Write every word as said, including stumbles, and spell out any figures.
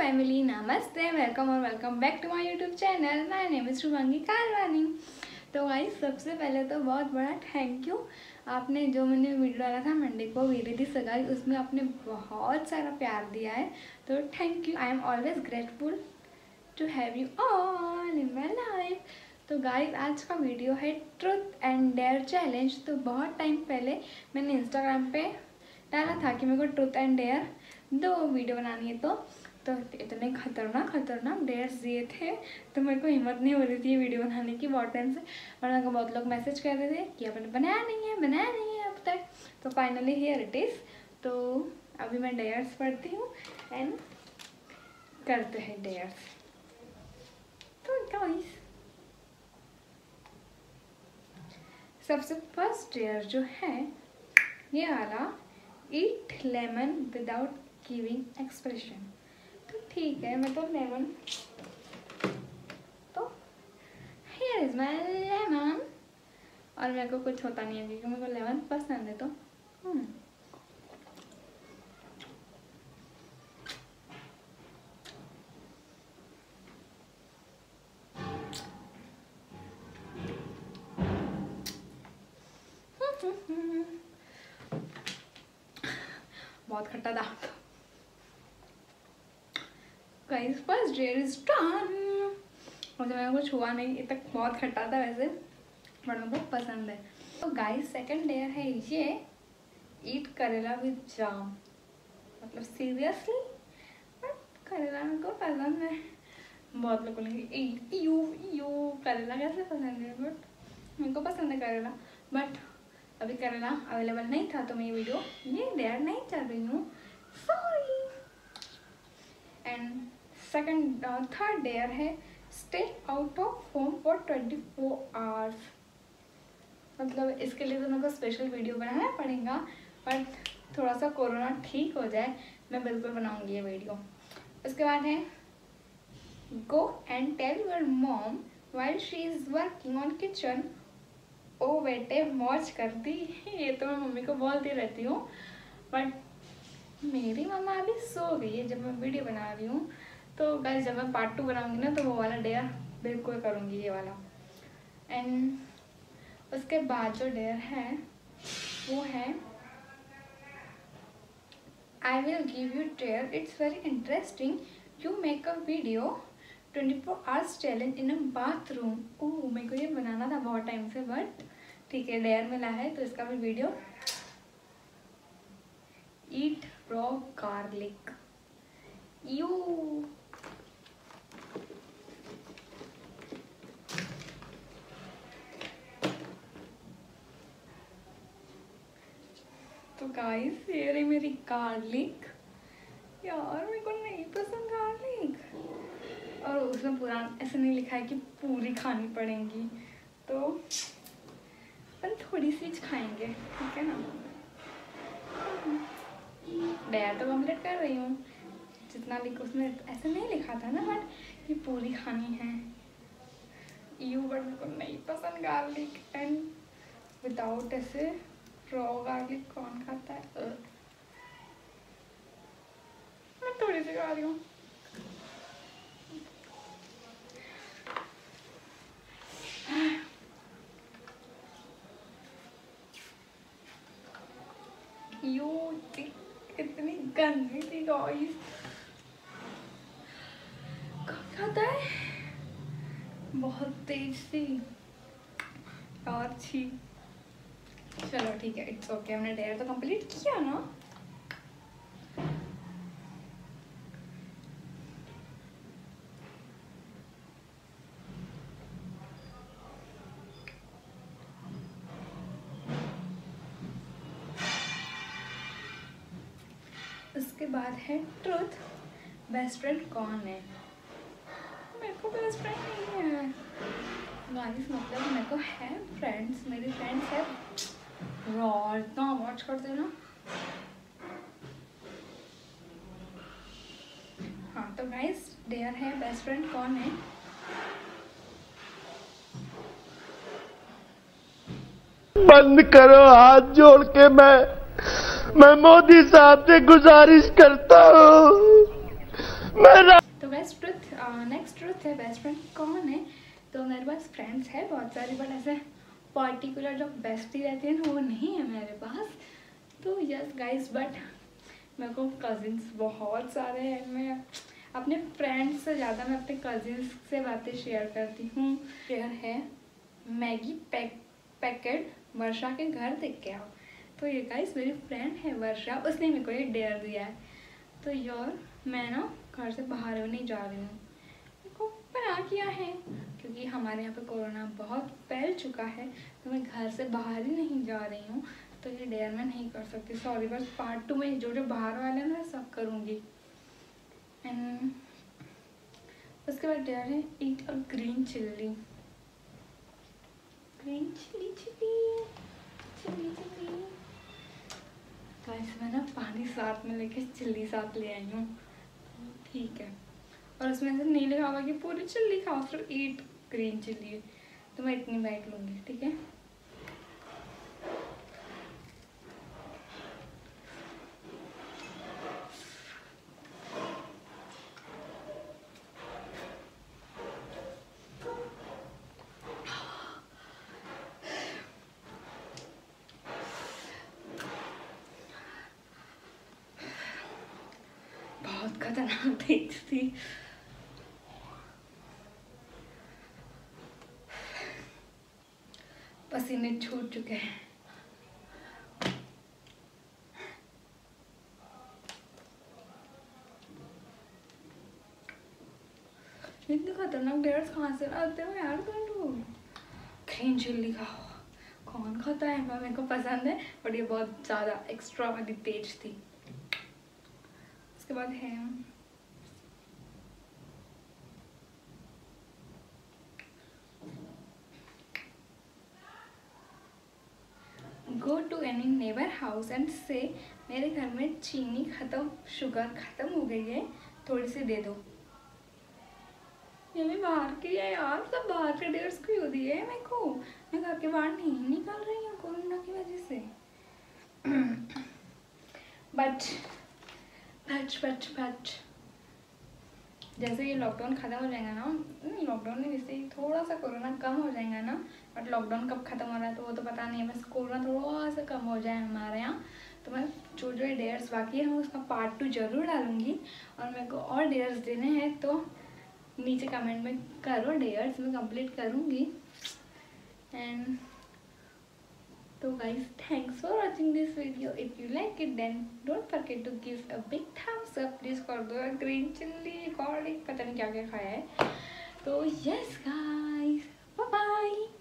Family, नमस्ते, welcome और welcome back to my YouTube channel. My name is Shubhangi Karwani. तो guys, सबसे पहले तो बहुत बड़ा थैंक यू। आपने जो मैंने वीडियो डाला था मंडे को वीरी दी सगाई, उसमें आपने बहुत सारा प्यार दिया है, तो thank you. I am always grateful to have you all in my life. तो गाइस, आज का वीडियो है ट्रुथ एंड डेयर चैलेंज। तो बहुत टाइम पहले मैंने इंस्टाग्राम पे डाला था कि मेरे को ट्रुथ एंड डेयर दो वीडियो बनानी है, तो तो इतने खतरनाक खतरनाक डेयर्स दिए थे, तो मेरे को हिम्मत नहीं हो रही थी ये वीडियो बनाने की बहुत टाइम से। और मेरे को बहुत लोग मैसेज कर रहे थे कि आपने बनाया नहीं है बनाया नहीं है अब तक। तो फाइनली हियर इट इज़। तो अभी मैं डेयर्स पढ़ती हूँ एंड करते हैं डेयर्स। तो गाइस, सबसे फर्स्ट डेयर जो है ये वाला, eat lemon without giving expression. तो ठीक है, मैं तो लेमन, तो हियर इज माय लेमन। और मेरे को कुछ होता नहीं है क्योंकि मेरे को लेमन पसंद है। तो हम्म बहुत खट्टा था। Guys, first dare is done. मुझे मेरे को छुआ नहीं, ये तक बहुत खट्टा था वैसे, बट मेरे को पसंद है। तो गाइस, सेकंड लेयर है ये, ईट करेला विद जाम। मतलब सीरियसली, बट करेला मेरे को पसंद है। बहुत लोग बोलेंगे यू यू करेला कैसे पसंद है, बट मेरे को पसंद है करेला। बट अभी करेला अवेलेबल नहीं था, तो मैं ये वीडियो ये डेयर नहीं कर रही हूँ, sorry. And second third dare है, stay out of home for twenty four hours. मतलब इसके लिए तो मेरे को स्पेशल वीडियो बनाना पड़ेगा, बट थोड़ा सा कोरोना ठीक हो जाए, मैं बिल्कुल बनाऊंगी ये वीडियो। उसके बाद है, go and tell your mom while she is working on kitchen. ओ बेटे, मौज कर दी। ये तो मैं मम्मी को बोलती रहती हूँ, बट मेरी मम्मा अभी सो गई है जब मैं वीडियो बना रही हूँ। तो गाइस, जब मैं पार्ट टू बनाऊंगी ना, तो वो वाला डेयर बिल्कुल करूँगी, ये वाला। एंड उसके बाद जो डेयर है वो है, I will give you dare, it's very interesting, you make a video twenty four hours challenge in a bathroom. Oh, मेरे को ये बनाना था बहुत टाइम से, बट ठीक है, डेयर मिला है तो इसका भी वीडियो। Eat raw garlic. यू तो गाइस, ये रही मेरी गार्लिक। यार, मेरे को नहीं पसंद गार्लिक, और उसमें पूरा ऐसे नहीं लिखा है कि पूरी खानी पड़ेगी, तो अपन थोड़ी सी खाएंगे, ठीक है ना। डेयर तो कंप्लीट कर रही हूँ, जितना लिखा उसमें ऐसे नहीं लिखा था ना, बट ये पूरी खानी है। यू बट मेरे को नहीं पसंद गार्लिक, एंड विदाउट ऐसे रॉ गार्लिक कौन खाता है। मैं थोड़ी सी खा रही हूँ। यू इतनी गंदी थी गाइस, कौन खाता है, बहुत तेज थी और छी। चलो ठीक है, इट्स ओके, हमने डेयर तो कंप्लीट किया ना। उसके बाद है ट्रुथ, बेस्ट फ्रेंड कौन है। मेरे को बेस्ट फ्रेंड नहीं है गाइस, मतलब मेरे को है फ्रेंड्स, मेरी फ्रेंड्स है रॉ, इतना वॉच करते ना। हाँ, तो गाइस, डेयर है बेस्ट फ्रेंड कौन है। बंद करो, हाथ जोड़ के मैं मैं मोदी साहब से गुजारिश करता हूँ, तो बेस्ट ट्रुथ, नेक्स्ट ट्रुथ है बेस्ट फ्रेंड कौन है। तो मेरे पास फ्रेंड्स है बहुत सारी, बट ऐसे पर्टिकुलर जो बेस्टी रहती है ना वो नहीं है मेरे पास। तो यस गाइस, बट मेरे को कजिन्स बहुत सारे हैं। मैं अपने फ्रेंड्स से ज़्यादा मैं अपने कजिन्स से बातें शेयर करती हूँ। शेयर है मैगी पैक पैकेट वर्षा के घर देख के आओ। तो ये गाइस मेरी फ्रेंड है वर्षा, उसने मेरे को ये डेयर दिया है। तो यार मैं ना घर से बाहर नहीं जा रही हूँ, मेरे को मना किया है क्योंकि हमारे यहाँ पे कोरोना बहुत फैल चुका है, तो मैं घर से बाहर ही नहीं जा रही हूँ। तो ये डेयर मैं नहीं कर सकती, सॉरी। बस पार्ट टू में जो जो बाहर वाले हैं मैं सब करूँगी। एंड उसके बाद डेयर है eat a green chilli. Green chilli chilli chilli chilli guys, मैं ना पानी साथ में लेके चिल्ली साथ ले आई हूँ, ठीक है। और उसमें से नहीं लिखा हुआ कि पूरी चिल्ली खाओ, सिर्फ ईट ग्रीन चिल्ली। तो मैं इतनी बाइट लूँगी, ठीक है। बहुत खतरनाक तेज थी। पसीने छूट चुके हैं। इतने खतरनाक डेयर्स कहाँ से आते हो यार तुम लोग। ग्रीन चिल्ली खाओ, कौन खाता है। मेरे को पसंद है, बट ये बहुत ज़्यादा एक्स्ट्रा वाली तेज थी। उसके बाद है go to any neighbour house and से मेरे घर में चीनी ख़त्म, शुगर ख़त्म हो गई है, थोड़ी सी दे दो। ये भी बाहर की है यार, सब बाहर के डेयर्स क्यों दिए है मेरे को। मैं घर के बाहर नहीं निकल रही हूँ कोरोना की वजह से। बट बट बट बट जैसे ये लॉकडाउन ख़त्म हो जाएगा ना, लॉकडाउन में जैसे थोड़ा सा कोरोना कम हो जाएगा ना, बट लॉकडाउन कब ख़त्म हो रहा है तो वो तो पता नहीं है। बस कोरोना थोड़ा सा कम हो जाए हमारे यहाँ, तो मैं जो जो डेयर्स बाकी है मैं उसका पार्ट टू जरूर डालूँगी। और मेरे को और डेयर्स देने हैं तो नीचे कमेंट में करो, डेयर्स मैं कंप्लीट करूँगी। एंड तो guys, thanks for watching this video. If you like it, then don't forget to give a big thumbs up. Please कर दो ग्रीन चिल्ली, पता नहीं क्या क्या खाया है। तो yes guys, bye bye.